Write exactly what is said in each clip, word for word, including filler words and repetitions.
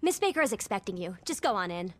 Miss Baker is expecting you. Just go on in.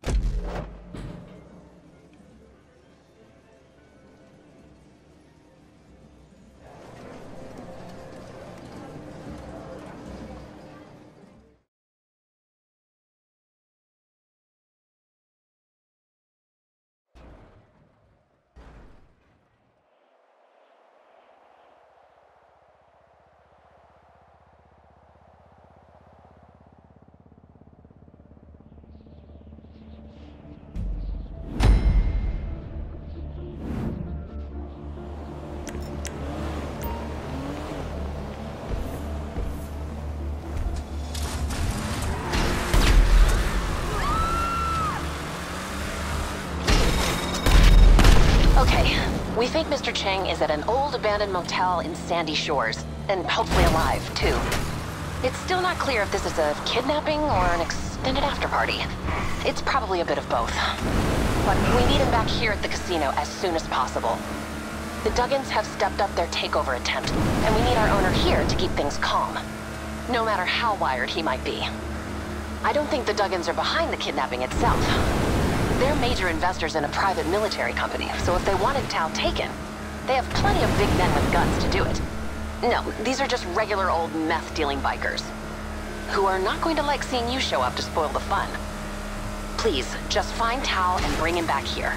We think Mister Chang is at an old abandoned motel in Sandy Shores, and hopefully alive, too. It's still not clear if this is a kidnapping or an extended after-party. It's probably a bit of both. But we need him back here at the casino as soon as possible. The Duggans have stepped up their takeover attempt, and we need our owner here to keep things calm, no matter how wired he might be. I don't think the Duggans are behind the kidnapping itself. They're major investors in a private military company, so if they wanted Tao taken, they have plenty of big men with guns to do it. No, these are just regular old meth-dealing bikers, who are not going to like seeing you show up to spoil the fun. Please, just find Tao and bring him back here.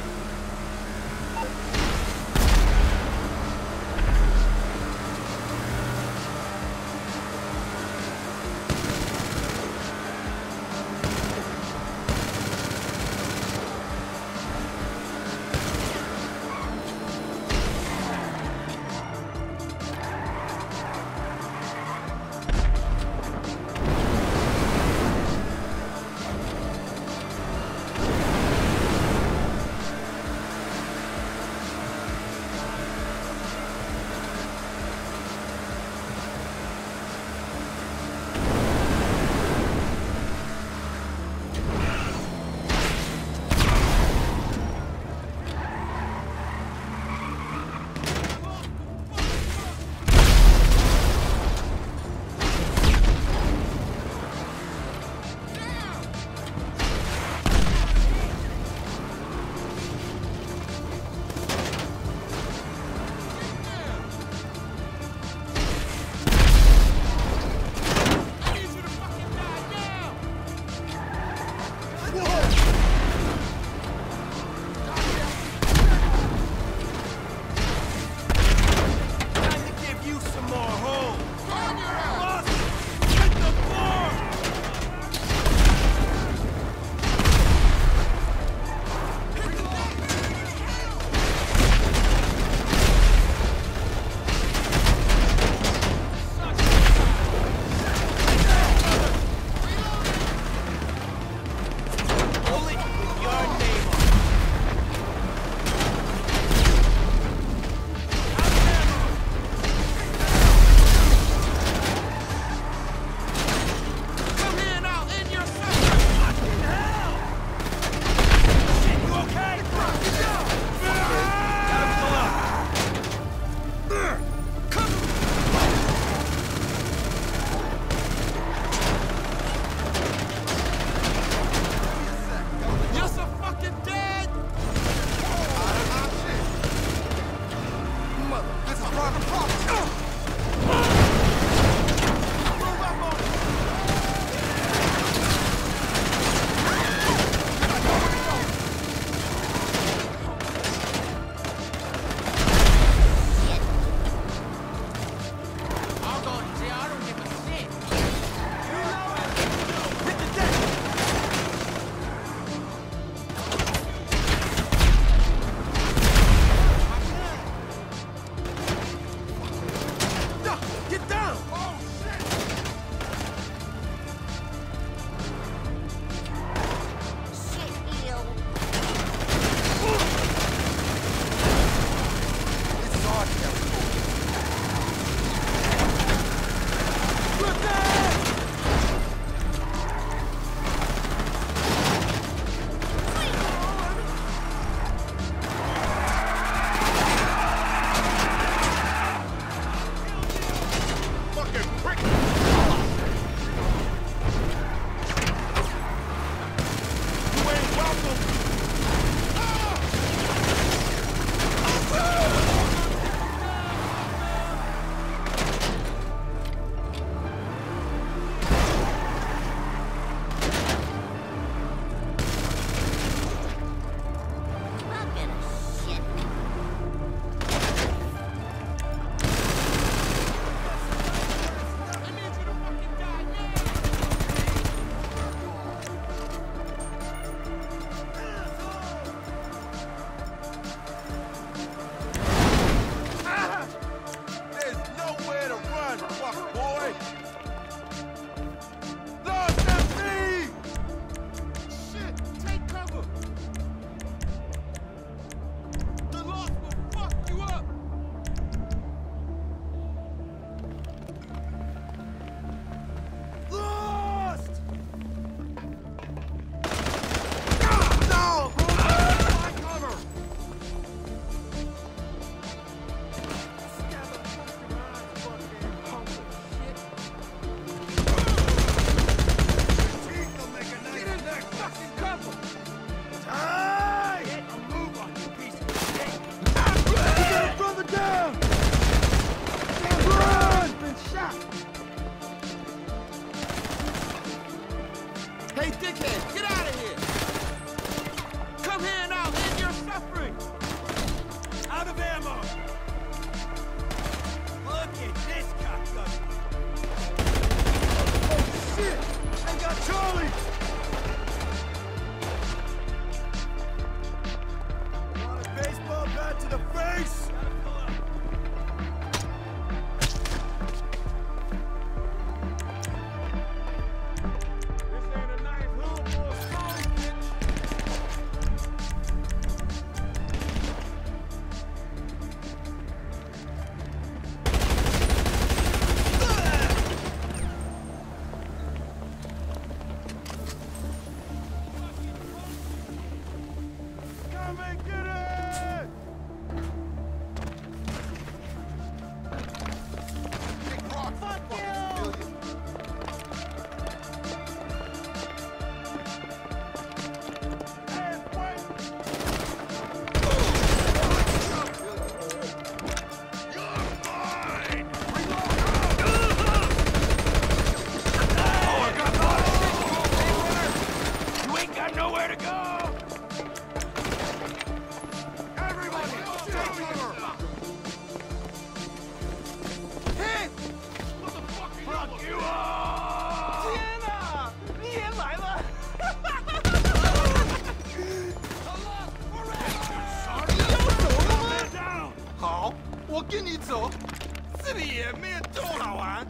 我跟你走，这里也没有多好玩。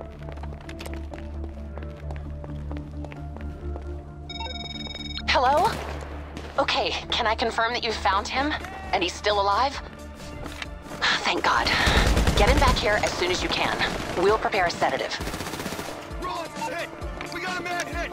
Hello? Okay, can I confirm that you found him? And he's still alive? Thank God. Get him back here as soon as you can. We'll prepare a sedative. Rollins is hit! We got a man hit!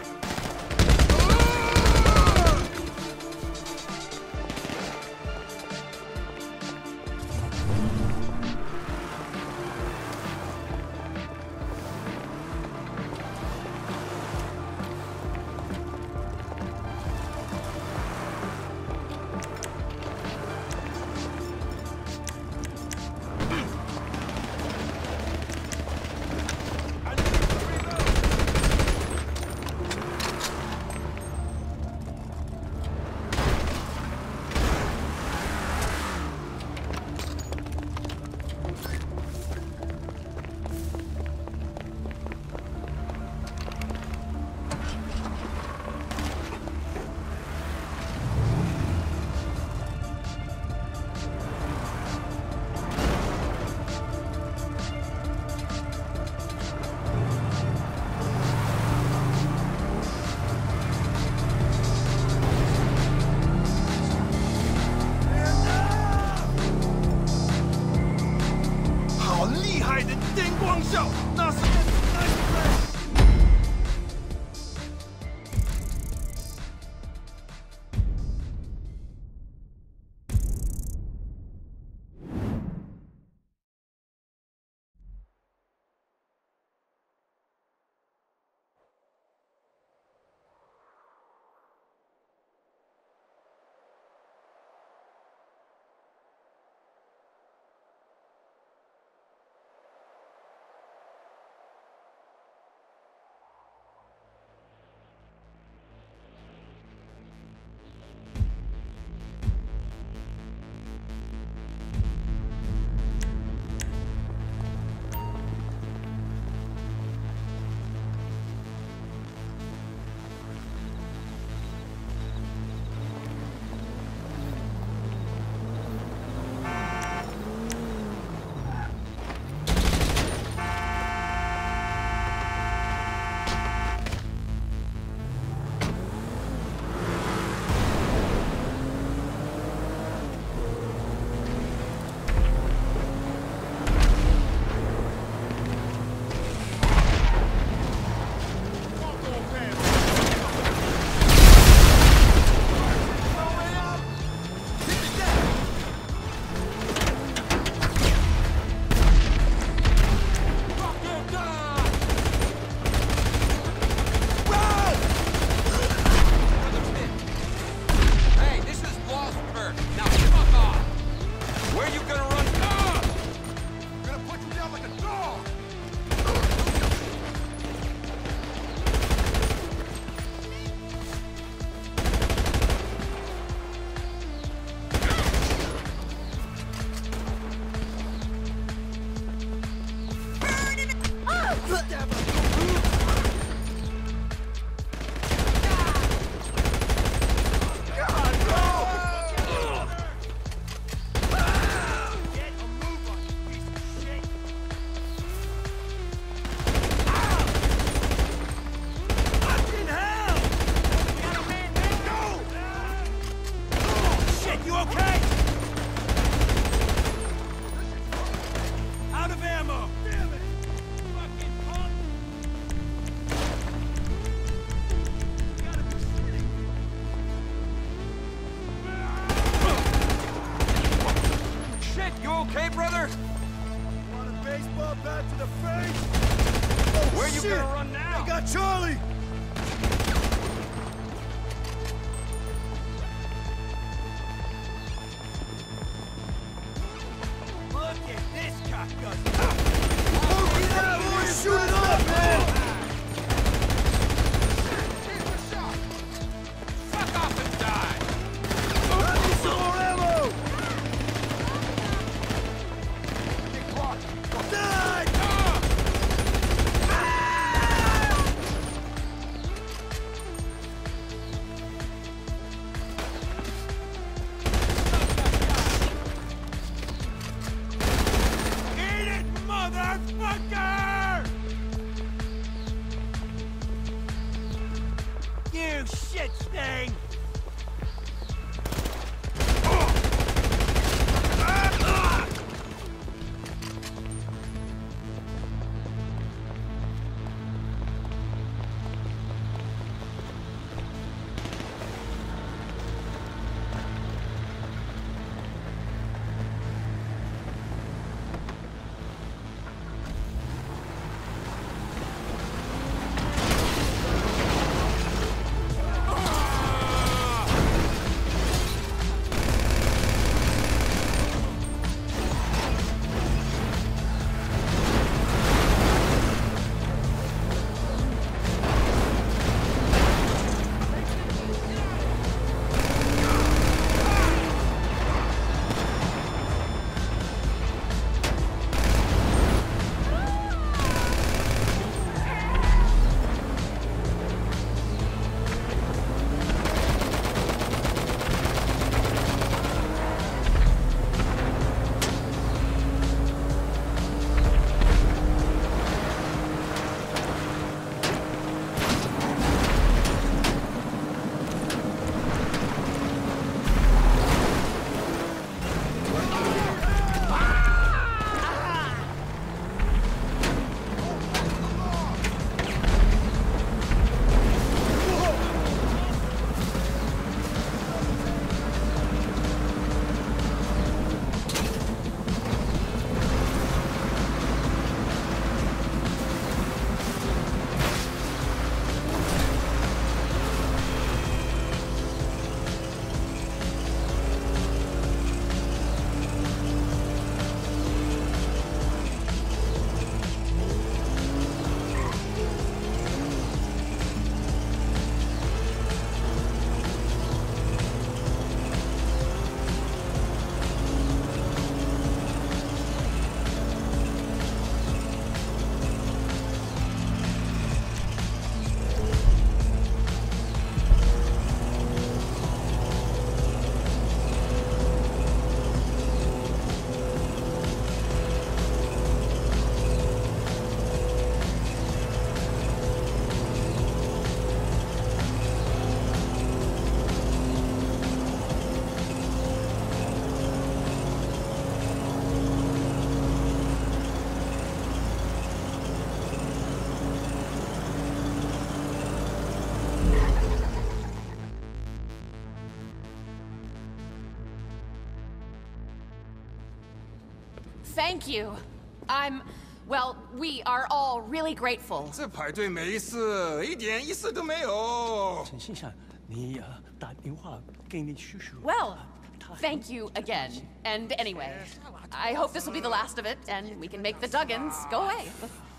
Charlie! Look at this cockguster! Oh, get out! Boy, shoot it up, man! Fuck off and die! I need some more ammo! Die! you shit stain! Thank you. I'm... well, we are all really grateful. 这排队没事，一点意思都没有。 陈先生，你呃打电话给你叔叔。 Well, thank you again. And anyway, I hope this will be the last of it, and we can make the Duggins go away.